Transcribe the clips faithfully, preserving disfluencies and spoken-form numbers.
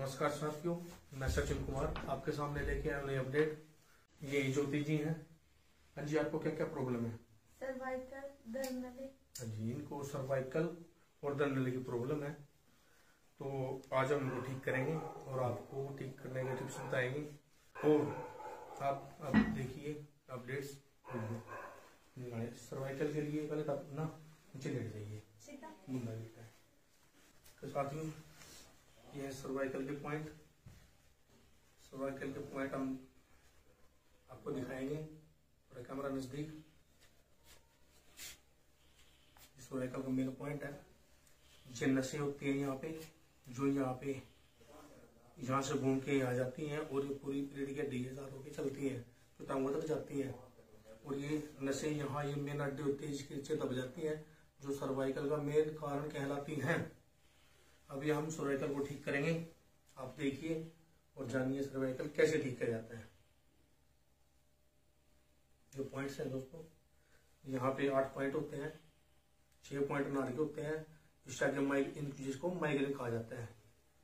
नमस्कार साथियों, मैं सचिन कुमार आपके सामने लेके आया नई अपडेट। ये ज्योति जी हैं। हाँ जी, आपको क्या क्या प्रॉब्लम है? सर्वाइकल, दर्द नली। हाँ जी, इनको सर्वाइकल और दर्द नली की प्रॉब्लम है। तो आज हम इनको ठीक करेंगे और आपको ठीक करने के टिप्स बताएंगे। और आप अब देखिए अपडेट्स। सर्वाइकल के लिए पहले तो ना नीचे लेट जाइए, मुंडा लेटा है। तो साथियों, ये है सर्वाइकल के पॉइंट। सर्वाइकल के पॉइंट हम आपको दिखाएंगे। थोड़ा कैमरा नजदीक। सर्वाइकल का मेन पॉइंट है। जो नसें होती है यहाँ पे, जो यहाँ पे यहाँ से घूम के आ जाती हैं और ये पूरी रीढ़ की हड्डी के साथ होकर चलती हैं, तो टांगों तक जाती हैं। और ये नसें यहाँ ये मेन हड्डी होती है जिसके नीचे दब जाती हैं, जो सर्वाइकल का मेन कारण कहलाती हैं। अभी हम सर्वाइकल को ठीक करेंगे। आप देखिए और जानिए सर्वाइकल कैसे ठीक किया जाता है। जो पॉइंट्स हैं दोस्तों, यहाँ पे आठ पॉइंट होते हैं, छह पॉइंट नाड़ के होते हैं, जिसको माइग्रेन कहा जाता है।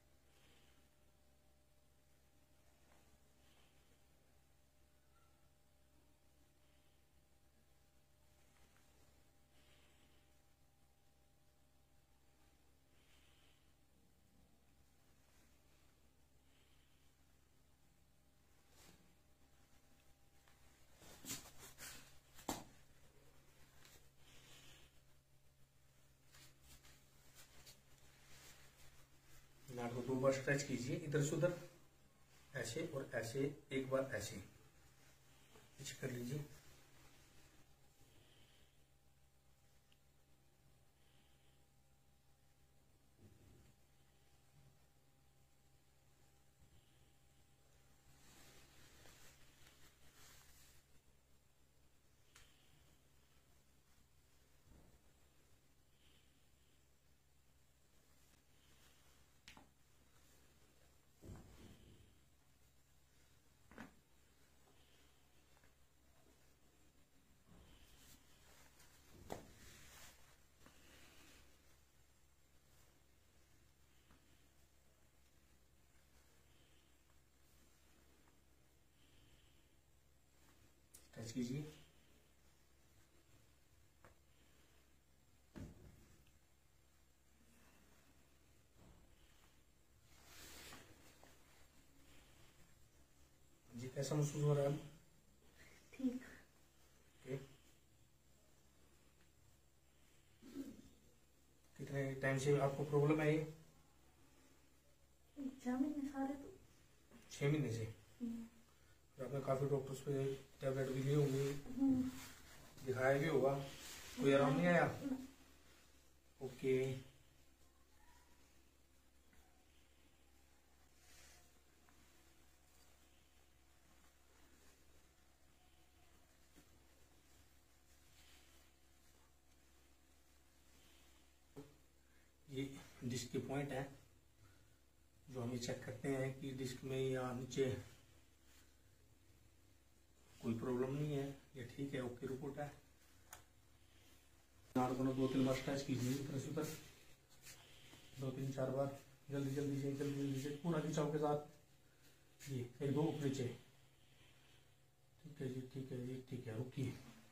नाड़ को दो बार स्ट्रेच कीजिए, इधर से उधर, ऐसे और ऐसे, एक बार ऐसे पीछे कर लीजिए। टच कीजिए। जी, कैसा महसूस हो रहा है? ठीक। कितने टाइम से आपको प्रॉब्लम है ये? छह महीने सारे तो छह महीने से। तो आपने काफी डॉक्टर्स पे टैबलेट भी लिए होंगे, दिखाया भी होगा, कोई आराम नहीं आया? ओके। ये डिस्क के पॉइंट है जो हम चेक करते हैं कि डिस्क में या नीचे कोई प्रॉब्लम नहीं है, ये ठीक है, ओके रिपोर्ट है। नाड़ को दो तीन बार स्ट्रेच कीजिए, इधर से उधर दो तीन चार बार, जल्दी जल्दी से जल्दी जल्दी से पूरा खिंचाव के साथ। ये फिर दो ऊपर नीचे। ठीक है जी, ठीक है जी, ठीक है, रुकिए।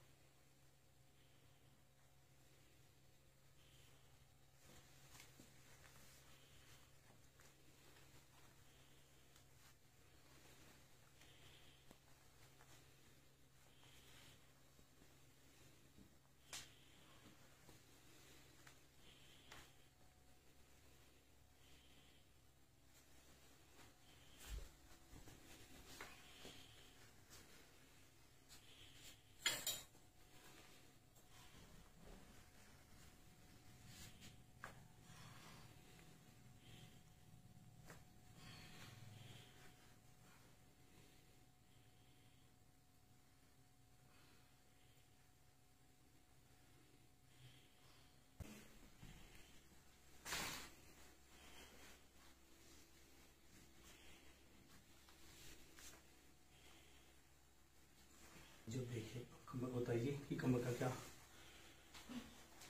जो देखिए कमर बताइए कि कमर का क्या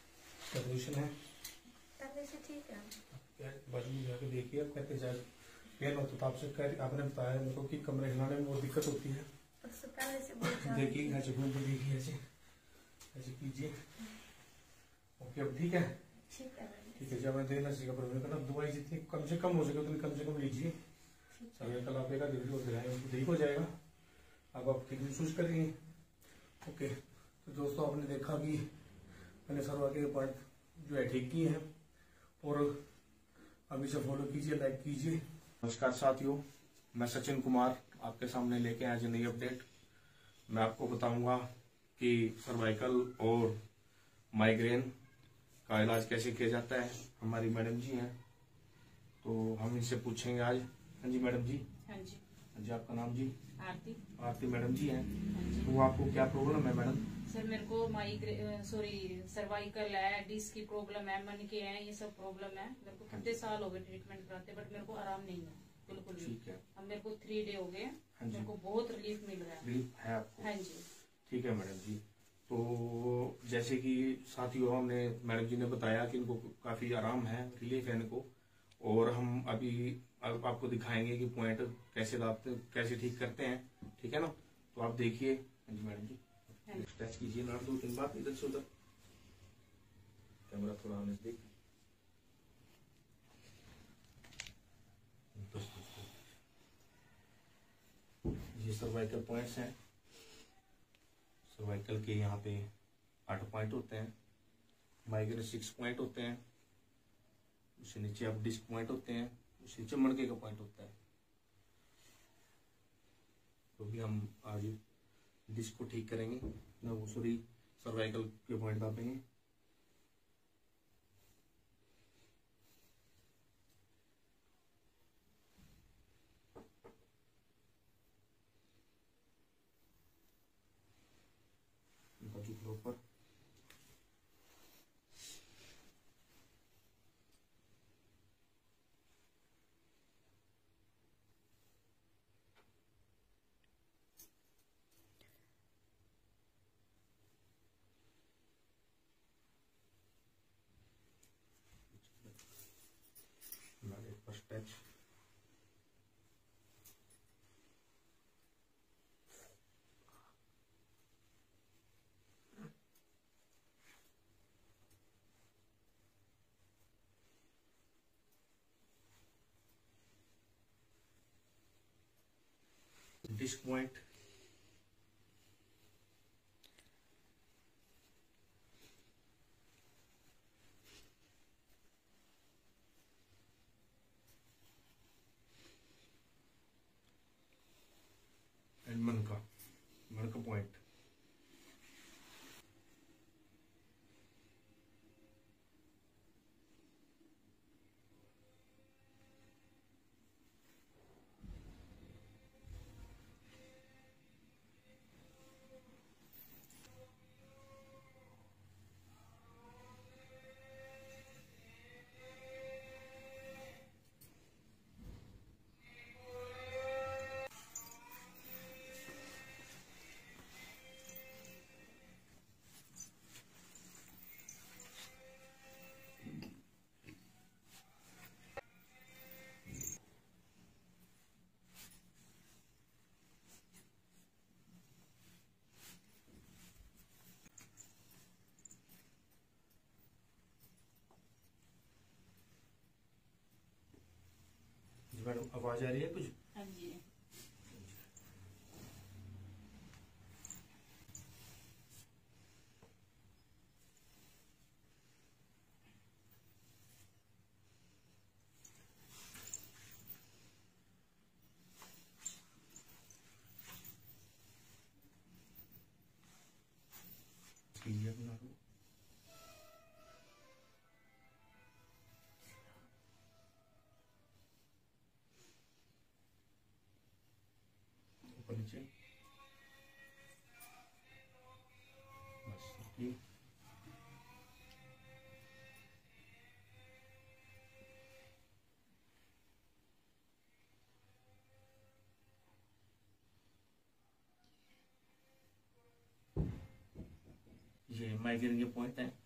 कंडीशन है? पहले से ठीक है। बाजू में जाके देखिए, आप कहते जाए पेन होता था आपसे कह आपने बताया मेरे को कि कमरे हिलाने में बहुत दिक्कत होती है। उससे पहले से बहुत ज्यादा देखिए ऐसे घूम के देखिए, ऐसे ऐसे कीजिए। ओके अब ठीक है, ठीक है मैम। ठीक है। जब मैं देना सीखा प्रॉब्लम करना, दवाई जितनी कम से कम हो सके उतनी कम से कम लीजिए। सर्वाइकल आप एक धीरे धीरे ठीक हो जाएगा, अब आप ठीक महसूस करेंगे। ओके तो दोस्तों आपने देखा कि मैंने सर्वाइकल के पॉइंट जो है ठीक किए हैं, और अभी से फॉलो कीजिए, लाइक कीजिए। नमस्कार साथियों, मैं सचिन कुमार आपके सामने लेके आया आज नई अपडेट। मैं आपको बताऊंगा कि सर्वाइकल और माइग्रेन का इलाज कैसे किया जाता है। हमारी मैडम जी हैं तो हम इनसे पूछेंगे आज। हाँ जी मैडम जी। हाँ जी। हाँ जी, आपका नाम जी? आरती। आरती मैडम जी हैं। हाँ जी। तो आपको क्या प्रॉब्लम है मैडम? सर मेरे को माइग्रेन सॉरी सर्वाइकल है, डिस्क की प्रॉब्लम है, मन के है, ये सब प्रॉब्लम है। मेरे को कितने साल हो गए ट्रीटमेंट कराते, बट मेरे को आराम नहीं है बिल्कुल भी। ठीक है। अब मेरे को थ्री डे हो गए, हाँ जी। मेरे को बहुत रिलीफ मिल रहा है। रिलीफ है आपको? हाँ जी। ठीक है मैडम जी। तो जैसे कि साथियों हमने मैडम जी ने बताया कि इनको काफी आराम है, रिलीफ है इनको, और हम अभी अब आपको दिखाएंगे कि पॉइंट कैसे लाते कैसे ठीक करते हैं। ठीक है ना, तो आप देखिए। हाँ जी मैडम जी, टच कीजिए ना दो तीन बार इधर से उधर, कैमरा थोड़ा नजदीक। ये सर्वाइकल पॉइंट्स हैं। सर्वाइकल के यहाँ पे आठ पॉइंट होते हैं, माइग्रेन सिक्स पॉइंट होते हैं, उससे नीचे आप डिस्क पॉइंट होते हैं, उससे नीचे मणके का पॉइंट होता है। तो भी हम आज डिस्क को ठीक करेंगे ना, वो सॉरी सर्वाइकल के पॉइंट दापेंगे। ऊपर first touch. Disc point, and मनका मनका पॉइंट। मैडम आवाज आ रही है कुछ? हाँ जी। ये बना दो। ऊपर नीचे बस ठीक। ये माइग्रेन के पॉइंट है।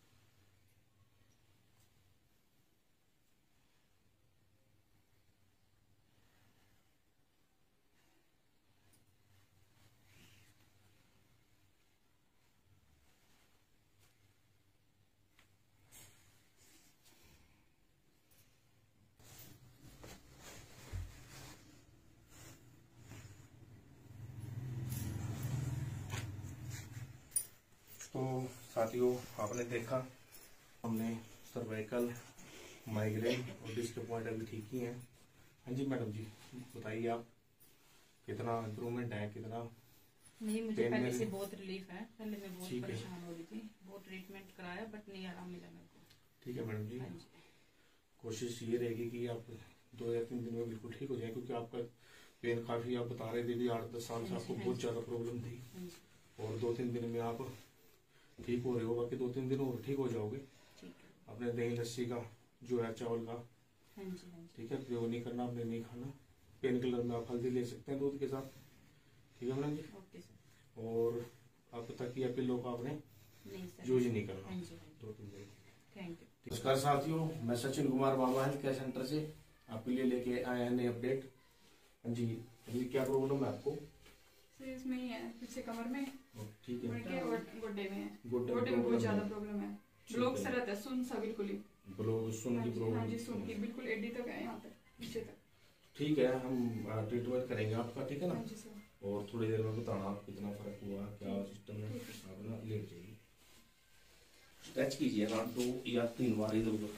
साथियों, आपने देखा हमने सर्वाइकल, माइग्रेन और डिस्क पॉइंट अभी ठीक ही हैं। हाँ जी मैडम जी, बताइए आप कितना इम्प्रूवमेंट है, कितना? नहीं, मुझे पेन पहले में- से बहुत रिलीफ है। पहले मैं बहुत ठीक है। परेशान हो रही थी, बहुत ट्रीटमेंट कराया बट नहीं आराम मिला मेरे को। ठीक है मैडम जी, हाँ जी। कोशिश ये रहेगी कि आप दो या तीन दिन में बिल्कुल ठीक हो जाए, क्योंकि आपका पेन काफी, आप बता रहे थे भी आठ दस साल से आपको बहुत ज्यादा प्रॉब्लम थी, हाँ जी। और दो तीन दिन में आप ठीक हो रहे हो। बाकी दो तीन दिन और ठीक हो जाओगे। ठीक है। अपने दही लस्सी का जो है, चावल का, हाँ जी। हाँ जी। ठीक है, प्रयोग नहीं करना, आपने नहीं खाना। पेन किलर में आप हल्दी ले सकते हैं दूध के साथ, ठीक है मैडम जी। Okay sir. और आप तकिया पिल्लो का आपने नहीं सर। यूज नहीं करना हाँ जी। हाँ जी। दो तीन दिन। Thank you. नमस्कार साथियों, मैं Sachin Kumar Baba health care centre से आपके लिए लेके आए हैं नए अपडेट। हाँ जी, अभी क्या प्रॉब्लम है आपको? सर इसमें ही है, पीछे कमर में, ठीक है, मुड़ के और गोड्डे में है। गोड्डे में गोड्डे में बहुत problem ज्यादा है। प्रॉब्लम है। ठीक ब्लॉक है। सा रहता है, सुन सा बिल्कुल ही। ब्लो सुन हाँ की जी, प्रॉब्लम? हाँ जी, सुन की बिल्कुल एडी तक है, यहाँ तक नीचे तक। ठीक है, हम ट्रीटमेंट करेंगे आपका, ठीक है ना? हाँ जी सर। और थोड़ी देर में बताना आप कितना फर्क हुआ, क्या सिस्टम है। आप ना लेट जाइए, स्ट्रेच कीजिए ना दो या तीन बार इधर उधर।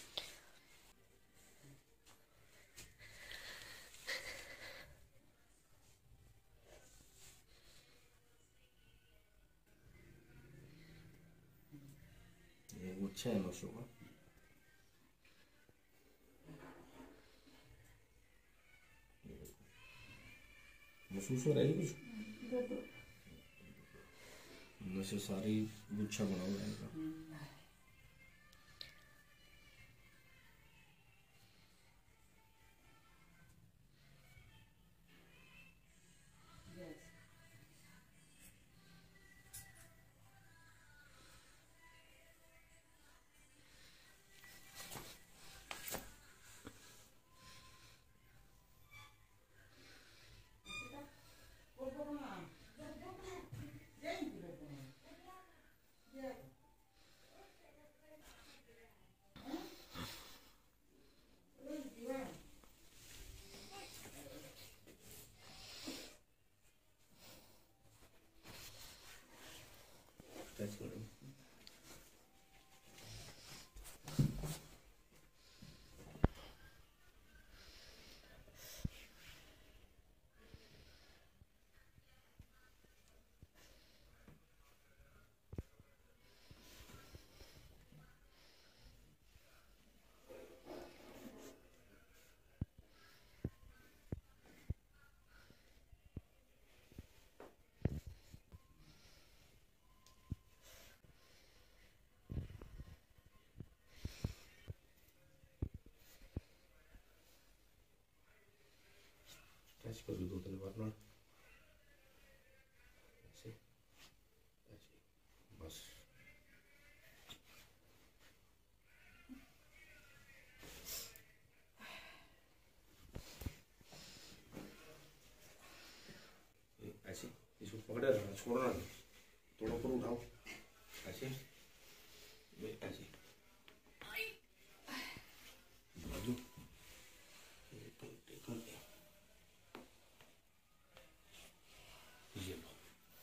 ये अच्छा है नसों का। महसूस हो रहा है कुछ? नशे सारी गुच्छा बना हुआ है इनका। स्ट्रेच करो। स्ट्रेच कर लो दो तीन बार ना, ऐसे ऐसे बस। ये ऐसे इसको पकड़े रहना, छोड़ना नहीं, थोड़ा ऊपर उठाओ, ऐसे ये ऐसे बाजू, ये तो टेकन है। ये लो,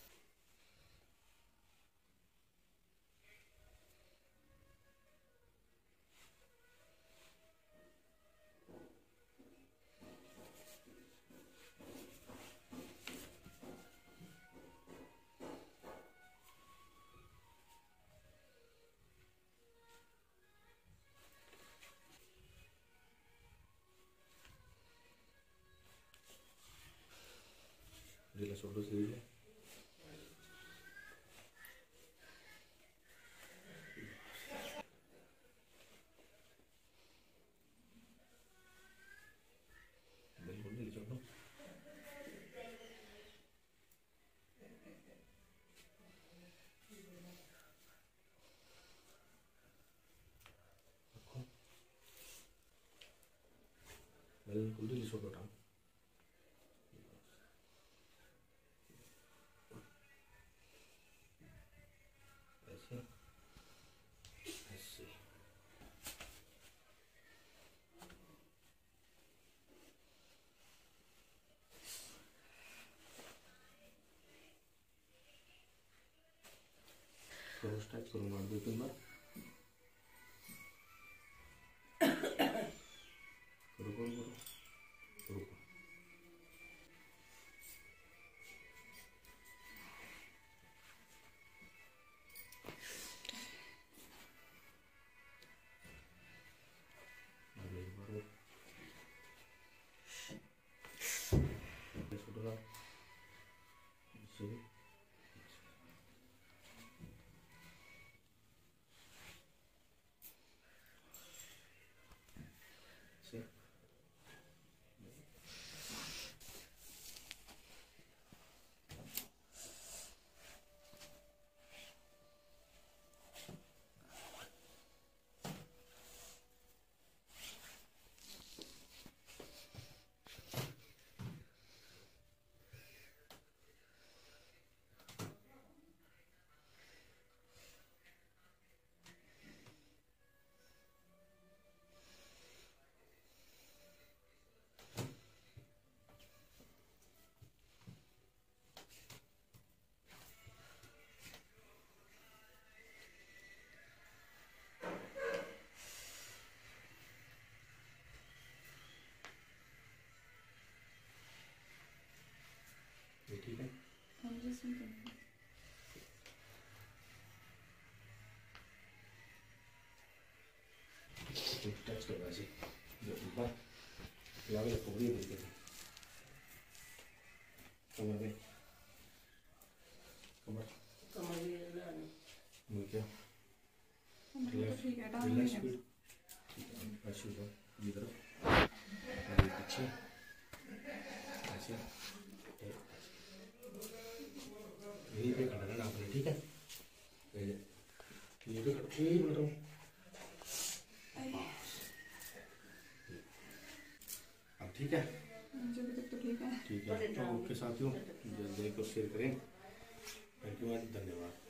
ढीला छोड़ो सीधे। बिल्कुल ढीला छोड़ो। रखो। बिल्कुल ढीला छोड़ो टांग। ऐसे ऐसे करो और स्ट्रेच करो मार दो तीन बार करो करो करो रुको See? ये ठीक है हम जी सुनते हैं टच करना जी जो ऊपर लावे पकड़ी देते हैं कमर में कमर कमर भी लानी मुझे क्या हम तो ठीक है डाल रिलैक्स देंगे स्पीड ऐसे हो ये तरफ आगे पीछे ऐसे यही पे खड़ा रहना आपने ठीक है ये पे खड़ा यही बोल रहा हूँ अब ठीक है मुझे अभी तक तो ठीक है ठीक है तो ओके साथियों जल्दी को शेयर करें थैंक यू धन्यवाद।